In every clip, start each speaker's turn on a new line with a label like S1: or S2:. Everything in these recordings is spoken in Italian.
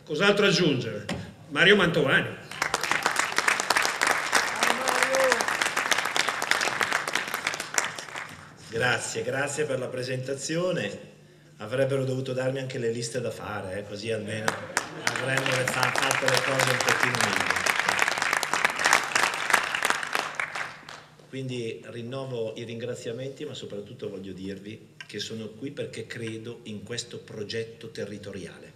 S1: Cos'altro aggiungere? Mario Mantovani.
S2: Grazie per la presentazione. Avrebbero dovuto darmi anche le liste da fare, così almeno avremmo fatto le cose un pochino meglio. Quindi rinnovo i ringraziamenti, ma soprattutto voglio dirvi che sono qui perché credo in questo progetto territoriale.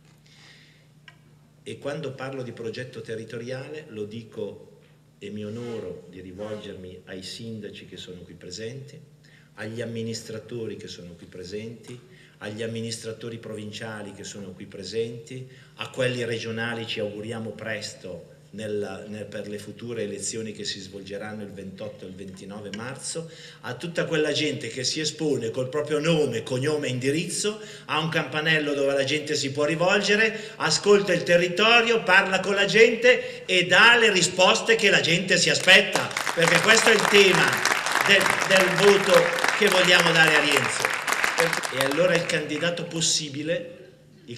S2: E quando parlo di progetto territoriale lo dico e mi onoro di rivolgermi ai sindaci che sono qui presenti, agli amministratori che sono qui presenti, agli amministratori provinciali che sono qui presenti, a quelli regionali ci auguriamo presto per le future elezioni che si svolgeranno il 28 e il 29 marzo, a tutta quella gente che si espone col proprio nome, cognome e indirizzo, a un campanello dove la gente si può rivolgere, ascolta il territorio, parla con la gente e dà le risposte che la gente si aspetta, perché questo è il tema del voto che vogliamo dare a Rienzo. E allora il candidato possibile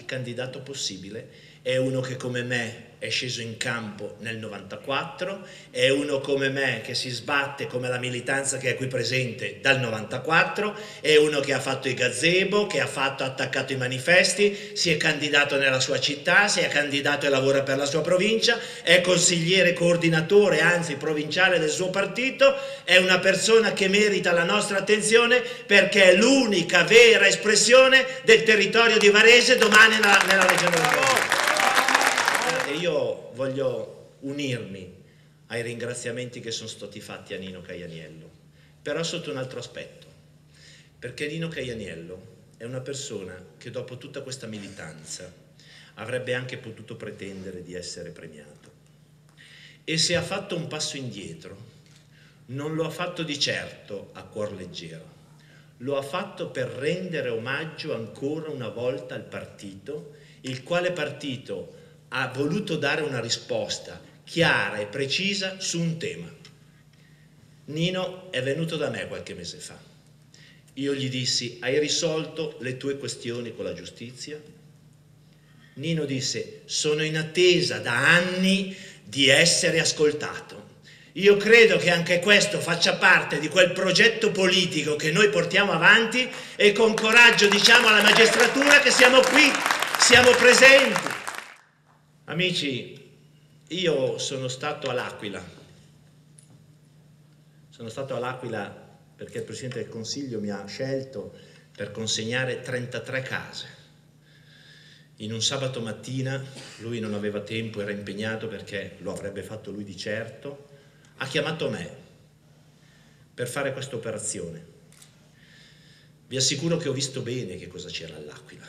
S2: è uno che come me è sceso in campo nel 94, è uno come me che si sbatte come la militanza che è qui presente dal 94, è uno che ha fatto i gazebo, che ha attaccato i manifesti, si è candidato nella sua città, si è candidato e lavora per la sua provincia, è consigliere coordinatore, anzi provinciale del suo partito, è una persona che merita la nostra attenzione perché è l'unica vera espressione del territorio di Varese domani nella regione del Veneto. Io voglio unirmi ai ringraziamenti che sono stati fatti a Nino Caianiello, però sotto un altro aspetto, perché Nino Caianiello è una persona che dopo tutta questa militanza avrebbe anche potuto pretendere di essere premiato. E se ha fatto un passo indietro, non lo ha fatto di certo a cuor leggero, lo ha fatto per rendere omaggio ancora una volta al partito, il quale partito ha voluto dare una risposta chiara e precisa su un tema. Nino è venuto da me qualche mese fa. Io gli dissi: hai risolto le tue questioni con la giustizia? Nino disse: sono in attesa da anni di essere ascoltato. Io credo che anche questo faccia parte di quel progetto politico che noi portiamo avanti e con coraggio diciamo alla magistratura che siamo qui, siamo presenti. Amici, io sono stato all'Aquila perché il Presidente del Consiglio mi ha scelto per consegnare 33 case. In un sabato mattina, lui non aveva tempo, era impegnato perché lo avrebbe fatto lui di certo, ha chiamato me per fare questa operazione. Vi assicuro che ho visto bene che cosa c'era all'Aquila.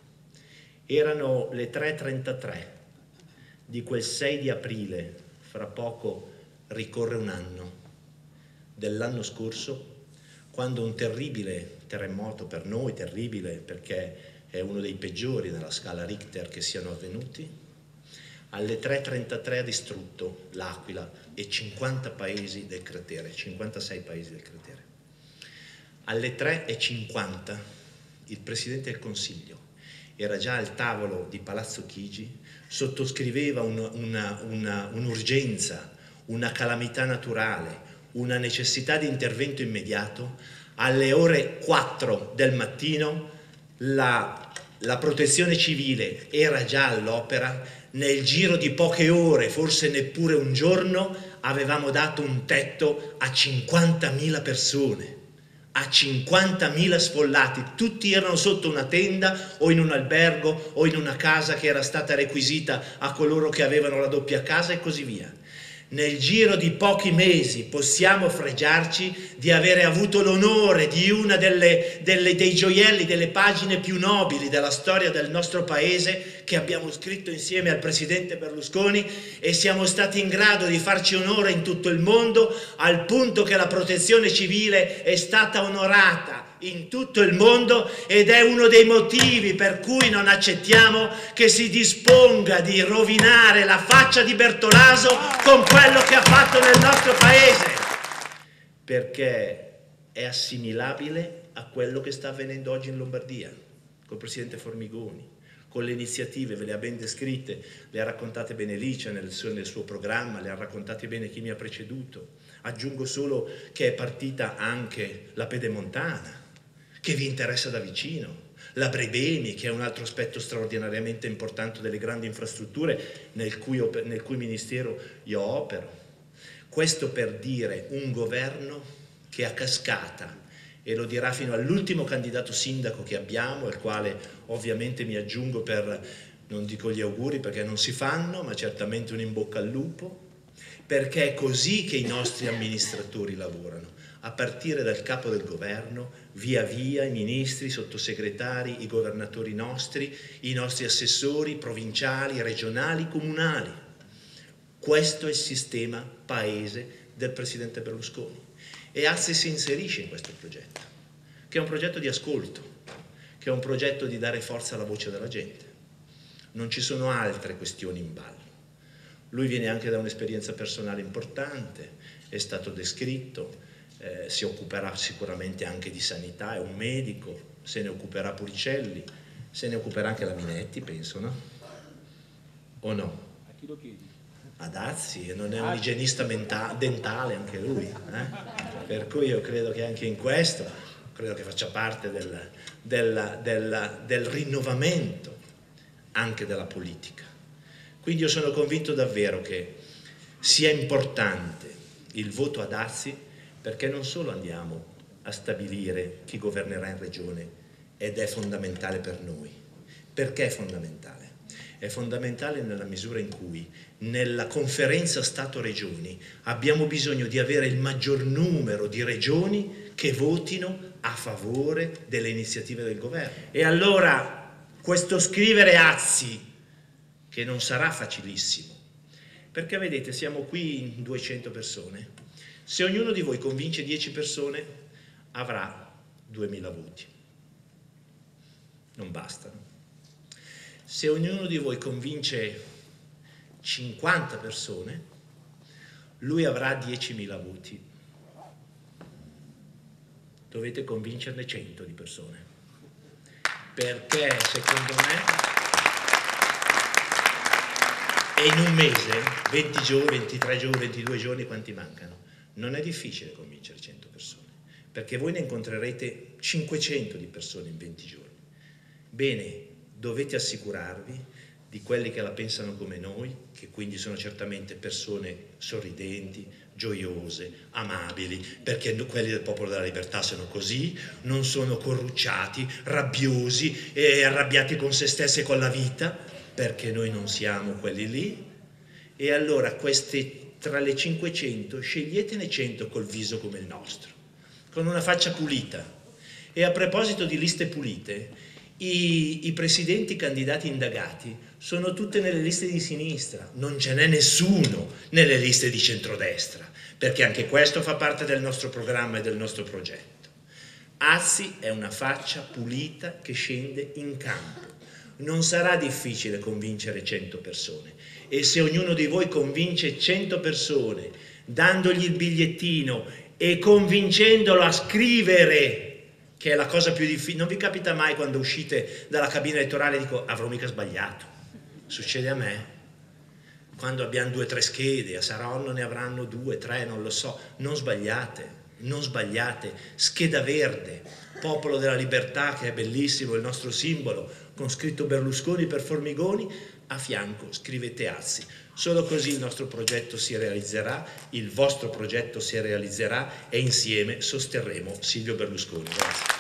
S2: Erano le 3:33 di quel 6 di aprile, fra poco ricorre un anno, dell'anno scorso, quando un terribile terremoto, per noi terribile perché è uno dei peggiori nella scala Richter che siano avvenuti, alle 3:33 ha distrutto l'Aquila e 50 paesi del cratere, 56 paesi del cratere. Alle 3:50 il Presidente del Consiglio era già al tavolo di Palazzo Chigi, sottoscriveva un'urgenza, una calamità naturale, una necessità di intervento immediato. Alle ore 4 del mattino la protezione civile era già all'opera. Nel giro di poche ore, forse neppure un giorno, avevamo dato un tetto a 50.000 persone. A 50.000 sfollati, tutti erano sotto una tenda o in un albergo o in una casa che era stata requisita a coloro che avevano la doppia casa e così via. Nel giro di pochi mesi possiamo fregiarci di avere avuto l'onore di una dei gioielli, delle pagine più nobili della storia del nostro paese che abbiamo scritto insieme al Presidente Berlusconi, e siamo stati in grado di farci onore in tutto il mondo al punto che la protezione civile è stata onorata in tutto il mondo, ed è uno dei motivi per cui non accettiamo che si disponga di rovinare la faccia di Bertolaso con quello che ha fatto nel nostro paese, perché è assimilabile a quello che sta avvenendo oggi in Lombardia col Presidente Formigoni, con le iniziative, ve le ha ben descritte, le ha raccontate bene Licia nel suo programma, le ha raccontate bene chi mi ha preceduto. Aggiungo solo che è partita anche la Pedemontana, che vi interessa da vicino, la Brebemi, che è un altro aspetto straordinariamente importante delle grandi infrastrutture nel cui ministero io opero. Questo per dire un governo che a cascata, e lo dirà fino all'ultimo candidato sindaco che abbiamo, al quale ovviamente mi aggiungo per, non dico gli auguri perché non si fanno, ma certamente un in bocca al lupo, perché è così che i nostri amministratori lavorano, a partire dal capo del governo, via via i ministri, i sottosegretari, i governatori nostri, i nostri assessori provinciali, regionali, comunali. Questo è il sistema paese del presidente Berlusconi e Azzi si inserisce in questo progetto, che è un progetto di ascolto, che è un progetto di dare forza alla voce della gente. Non ci sono altre questioni in ballo. Lui viene anche da un'esperienza personale importante, è stato descritto, si occuperà sicuramente anche di sanità, è un medico, se ne occuperà Puricelli, se ne occuperà anche la Minetti, penso, no? O no?
S3: A chi lo chiedi?
S2: Ad Azzi, e non è un igienista dentale anche lui, per cui io credo che anche in questo, credo che faccia parte del rinnovamento anche della politica. Quindi io sono convinto davvero che sia importante il voto ad Azzi, perché non solo andiamo a stabilire chi governerà in regione, ed è fondamentale per noi. Perché è fondamentale? È fondamentale nella misura in cui nella conferenza Stato-Regioni abbiamo bisogno di avere il maggior numero di regioni che votino a favore delle iniziative del governo. E allora questo scrivere Azzi, che non sarà facilissimo, perché vedete siamo qui in 200 persone, se ognuno di voi convince 10 persone avrà 2000 voti, non bastano. Se ognuno di voi convince 50 persone, lui avrà 10.000 voti. Dovete convincerne 100 di persone, perché secondo me, e in un mese, 20 giorni, 23 giorni, 22 giorni, quanti mancano? Non è difficile convincere 100 persone, perché voi ne incontrerete 500 di persone in 20 giorni. Bene, dovete assicurarvi di quelli che la pensano come noi, che quindi sono certamente persone sorridenti, gioiose, amabili, perché quelli del Popolo della Libertà sono così, non sono corrucciati, rabbiosi e arrabbiati con se stessi e con la vita, perché noi non siamo quelli lì. E allora tra le 500 sceglietene 100 col viso come il nostro, con una faccia pulita. E a proposito di liste pulite, i presidenti candidati indagati sono tutte nelle liste di sinistra, non ce n'è nessuno nelle liste di centrodestra, perché anche questo fa parte del nostro programma e del nostro progetto. Azzi è una faccia pulita che scende in campo. Non sarà difficile convincere 100 persone, e se ognuno di voi convince 100 persone dandogli il bigliettino e convincendolo a scrivere, che è la cosa più difficile. Non vi capita mai quando uscite dalla cabina elettorale e dico avrò mica sbagliato? Succede a me. Quando abbiamo 2 o 3 schede, a Saronno ne avranno 2 o 3, non lo so. Non sbagliate, non sbagliate. Scheda verde, Popolo della Libertà, che è bellissimo, il nostro simbolo, con scritto Berlusconi per Formigoni, a fianco scrivete Azzi. Solo così il nostro progetto si realizzerà, il vostro progetto si realizzerà e insieme sosterremo Silvio Berlusconi. Grazie.